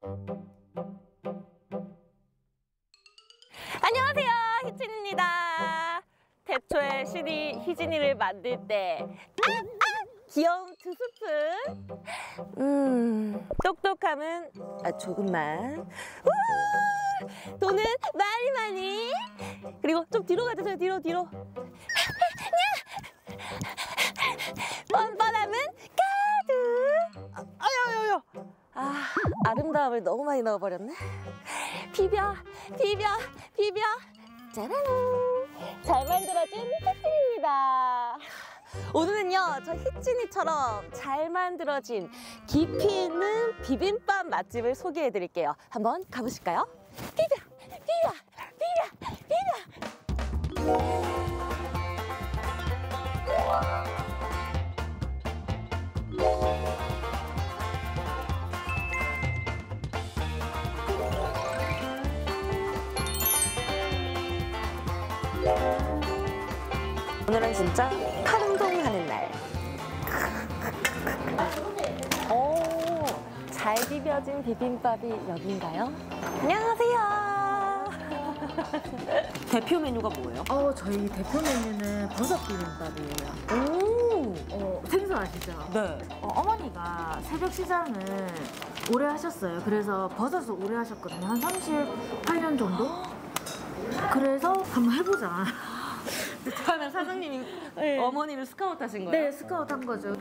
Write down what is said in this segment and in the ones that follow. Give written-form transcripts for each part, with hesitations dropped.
안녕하세요, 희진입니다. 태초에 신이 희진이를 만들 때 귀여운 두 스푼, 똑똑함은 조금만, 돈은 많이, 그리고 좀 뒤로 가주세요. 뒤로. 뻔뻔함은 가득. 아름다움을 너무 많이 넣어버렸네. 비벼. 짜란! 잘 만들어진 희진입니다. 오늘은요, 저 희진이처럼 잘 만들어진 깊이 있는 비빔밥 맛집을 소개해드릴게요. 한번 가보실까요? 비벼. 오늘은 진짜 팔 운동하는 날. 오, 잘 비벼진 비빔밥이 여긴가요? 안녕하세요. 대표 메뉴가 뭐예요? 저희 대표 메뉴는 버섯 비빔밥이에요. 생선 아시죠? 네. 어머니가 새벽 시장을 오래 하셨어요. 그래서 버섯을 오래 하셨거든요. 한 38년 정도? 그래서 한번 해보자. 그러면 사장님이 어머니를 스카우트 하신 거예요? 네, 스카우트 한 거죠.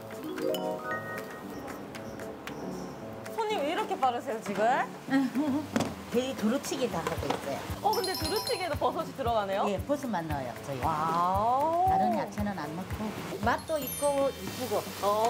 손이 왜 이렇게 빠르세요, 지금? 저희 두루치기 다 하고 있어요. 근데 두루치기에도 버섯이 들어가네요? 예, 버섯만 넣어요, 저희. 와우. 다른 야채는 안 넣고. 맛도 있고, 이쁘고.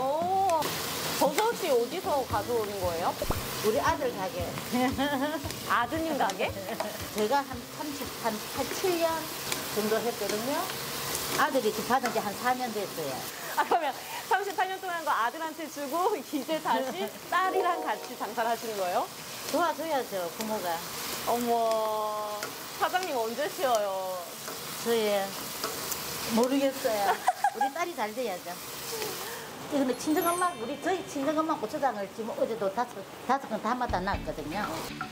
버섯이 어디서 가져오는 거예요? 우리 아들 가게. 아드님 가게? 제가 한 7년 정도 했거든요. 아들이 집 받은 지 한 4년 됐어요. 그러면 38년 동안 거 아들한테 주고 이제 다시 딸이랑 같이 장사를 하시는 거예요? 도와줘야죠, 부모가. 어머, 사장님 언제 쉬어요? 저희 모르겠어요. 우리 딸이 잘 돼야죠. 근데 친정엄마, 저희 친정엄마 고추장을 지금 어제도 다섯 건 담아다 놨거든요.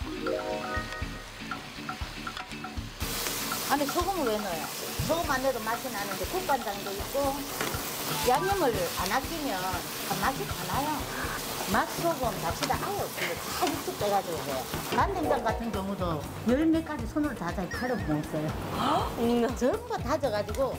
안에 소금을 왜 넣어요? 소금 안 넣어도 맛이 나는데 국간장도 있고 양념을 안 아끼면 맛이 다 나요. 맛, 소금, 잡시다 아예 없어요. 다 훅 빼가지고 해요. 간된장 같은 경우도 열 몇 가지 손으로 다져 칼로 못 써요. 전부 다져가지고.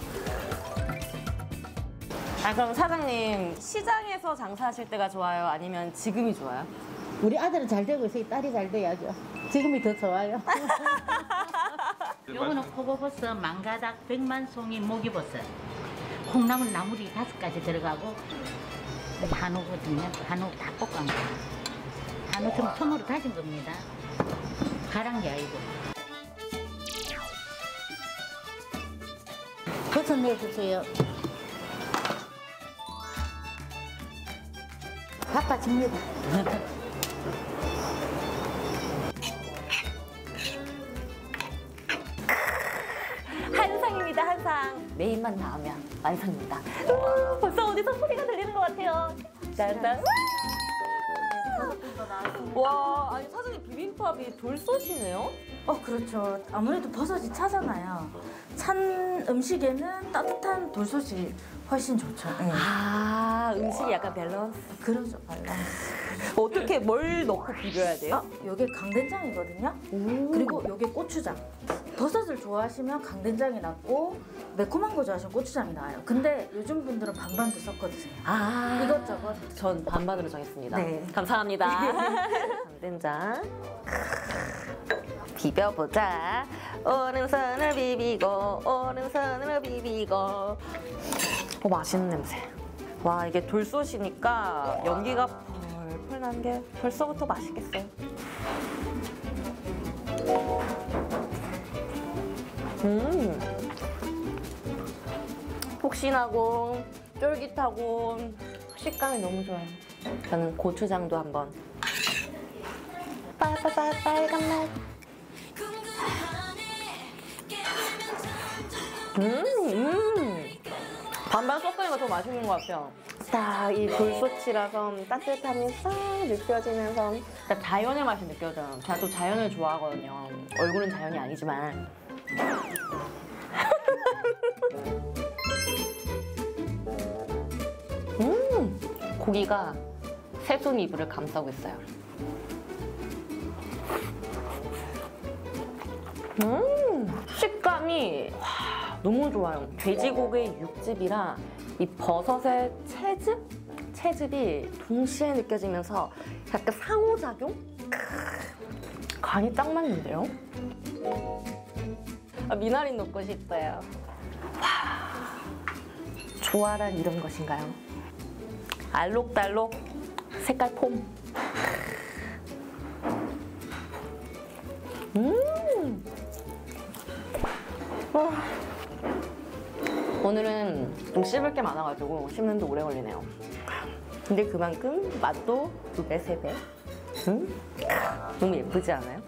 그럼 사장님, 시장에서 장사하실 때가 좋아요? 아니면 지금이 좋아요? 우리 아들은 잘 되고 있어요. 딸이 잘 돼야죠. 지금이 더 좋아요. 요거는 표고버섯, 망가닥, 백만송이, 목이버섯, 콩나물, 나물이 5가지 들어가고 한우거든요. 한우 다 볶은 거. 한우 좀 손으로 다진 겁니다. 갈은 게 아니고. 버섯 내주세요. 바빠집니다. 한상입니다, 한상. 메인만 나오면 완성입니다. 벌써 어디서 소리가 들리는 것 같아요. 짠짠. 와, 아니 사장님 비빔밥이 돌솥이네요? 그렇죠. 아무래도 버섯이 차잖아요. 찬 음식에는 따뜻한 돌솥이 훨씬 좋죠. 네. 음식이 약간 밸런스. 그러죠, 밸런스. 어떻게 뭘 넣고 비벼야 돼요? 요게 강된장이거든요. 그리고 요게 고추장. 버섯을 좋아하시면 강된장이 낫고 매콤한 거 좋아하시면 고추장이 나아요. 근데 요즘 분들은 반반도 섞어 드세요. 이것저것. 전 반반으로 정했습니다. 네. 감사합니다. 강된장. 비벼보자. 오른손을 비비고 오른손으로 비비고. 맛있는 냄새. 와, 이게 돌솥이니까 연기가 펄펄 난 게 벌써부터 맛있겠어요. 폭신하고 쫄깃하고 식감이 너무 좋아요. 저는 고추장도 한번. 빨간 맛. 반반 섞으니까 더 맛있는 것 같아요. 딱 이 굴소치라서 따뜻함이 싹 느껴지면서 딱 자연의 맛이 느껴져요. 제가 또 자연을 좋아하거든요. 얼굴은 자연이 아니지만. 고기가 새순 이불을 감싸고 있어요. 식감이 너무 좋아요. 돼지고기 육즙이랑 이 버섯의 채즙이 동시에 느껴지면서 약간 상호작용? 간이 딱 맞는데요? 미나리 넣고 싶어요. 조화란 이런 것인가요? 알록달록 색깔 폼. 오늘은 좀 씹을 게 많아가지고 씹는 데 오래 걸리네요. 근데 그만큼 맛도 2배, 3배. 너무 예쁘지 않아요?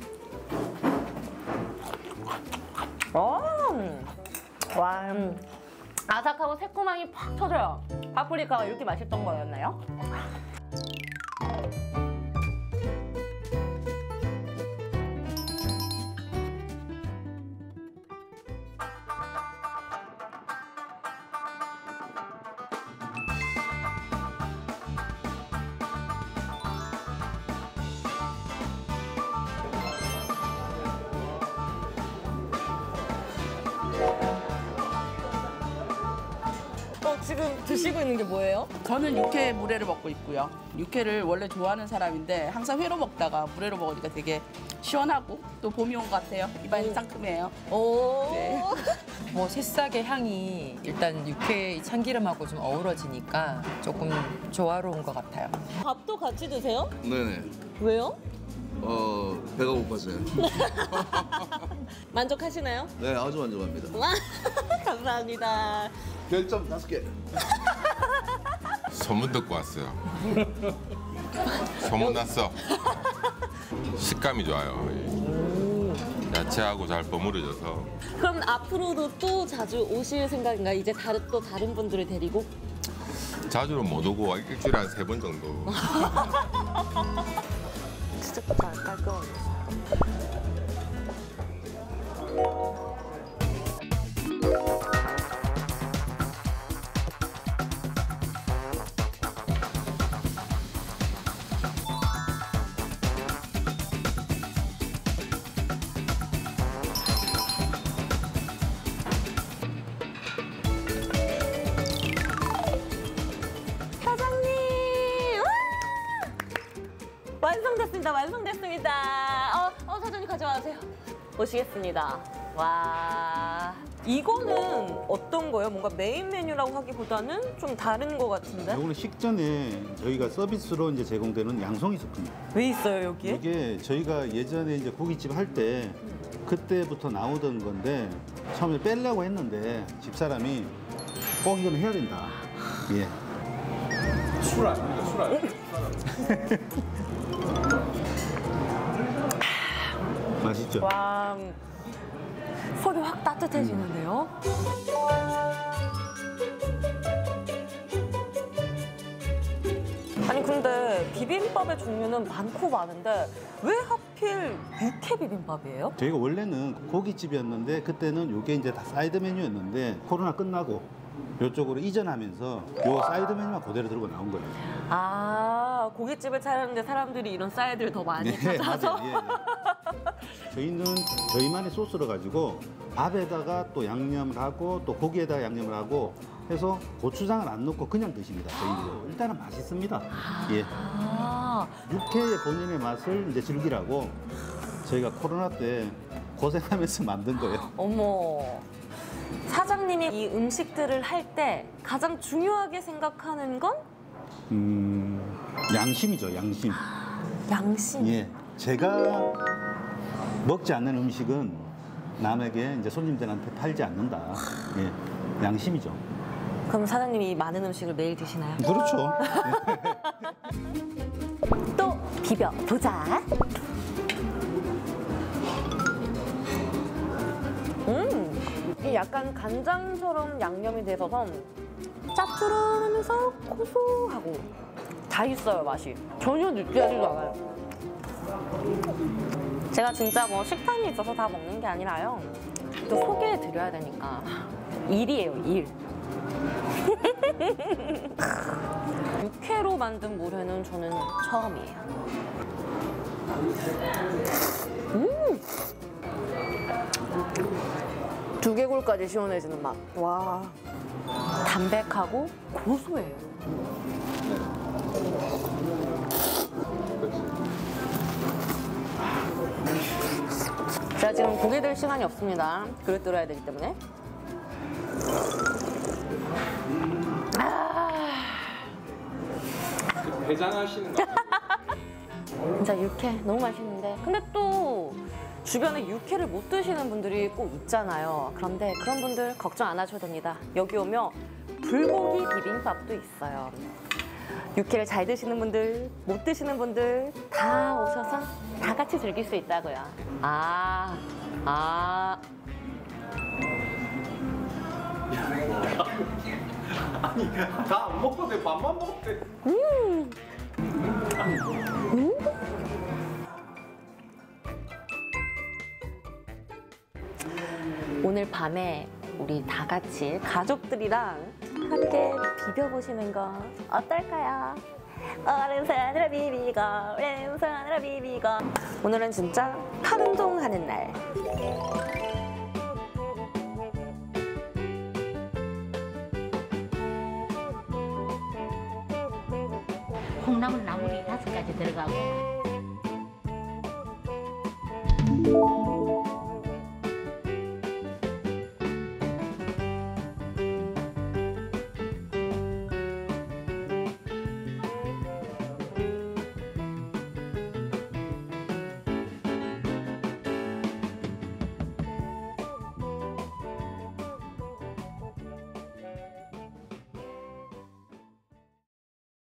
와, 아삭하고 새콤함이 팍 터져요. 파프리카가 이렇게 맛있던 거였나요? 지금 드시고 있는 게 뭐예요? 저는 육회 물회를 먹고 있고요. 육회를 원래 좋아하는 사람인데 항상 회로 먹다가 물회로 먹으니까 되게 시원하고 또 봄이 온 것 같아요. 입안이 상큼해요. 오. 네. 뭐 새싹의 향이 일단 육회의 참기름하고 좀 어우러지니까 조금 조화로운 것 같아요. 밥도 같이 드세요? 네네. 왜요? 배가 고파서요. 만족하시나요? 네, 아주 만족합니다. 와, 감사합니다. 별점 5개. 소문 듣고 왔어요. 소문 났어. 식감이 좋아요. 야채하고 잘 버무려져서. 그럼 앞으로도 또 자주 오실 생각인가요? 이제 또 다른 분들을 데리고? 자주는 못 오고 일주일에 한 3번 정도. 진짜 잘 깔끔하게. 완성됐습니다. 사장님 가져와세요. 오시겠습니다. 와, 이거는 어떤 거예요? 뭔가 메인 메뉴라고 하기보다는 좀 다른 것 같은데? 이거는 식전에 저희가 서비스로 이제 제공되는 양송이 스프입니다. 왜 있어요 여기에? 이게 저희가 예전에 이제 고깃집 할 때 그때부터 나오던 건데 처음에 빼려고 했는데 집사람이 꼭 이건 해야 된다. 예. 술 아닙니까? 술 아닙니까? 맛있죠? 와, 속이 확 따뜻해지는데요? 아니 근데 비빔밥의 종류는 많고 많은데 왜 하필 육회 비빔밥이에요? 저희가 원래는 고깃집이었는데 그때는 이게 이제 다 사이드 메뉴였는데 코로나 끝나고 이쪽으로 이전하면서 요 사이드 메뉴만 그대로 들고 나온 거예요. 아, 고깃집을 차렸는데 사람들이 이런 사이드를 더 많이 찾아서? 맞아요. 예, 예. 저희는 저희만의 소스를 가지고 밥에다가 또 양념을 하고 또 고기에다가 양념을 하고 해서 고추장을 안 넣고 그냥 드십니다. 저희는 일단은 맛있습니다. 예. 아, 육회의 본연의 맛을 이제 즐기라고 저희가 코로나 때 고생하면서 만든 거예요. 어머. 사장님이 이 음식들을 할 때 가장 중요하게 생각하는 건? 양심이죠, 양심. 양심. 예. 제가 먹지 않는 음식은 남에게 이제 손님들한테 팔지 않는다. 예. 양심이죠. 그럼 사장님이 이 많은 음식을 매일 드시나요? 그렇죠. 또 비벼 보자. 이 약간 간장처럼 양념이 돼서 짭조름하면서 고소하고 다 있어요, 맛이. 전혀 느끼하지도 않아요. 제가 진짜 뭐 식탐이 있어서 다 먹는 게 아니라요. 또 소개해 드려야 되니까. 일이에요, 일. 육회로 만든 물회는 저는 처음이에요. 두개골까지 시원해지는 맛. 와. 담백하고 고소해요. 제가 지금 고개 들 시간이 없습니다. 그릇 들어야 되기 때문에. 대장하시는 거 진짜 육회 너무 맛있는데. 근데 또 주변에 육회를 못 드시는 분들이 꼭 있잖아요. 그런데 그런 분들 걱정 안 하셔도 됩니다. 여기 오면 불고기 비빔밥도 있어요. 육회를 잘 드시는 분들, 못 드시는 분들 다 오셔서 다 같이 즐길 수 있다고요. 아니 다 안 먹었대 밥만 먹었대 오늘 밤에 우리 다 같이 가족들이랑 함께 비벼보시는 거 어떨까요? 오른손으로 비비고 왼손으로 비비고. 오늘은 진짜 팔 운동하는 날. 콩나물 나물이 5가지 들어가고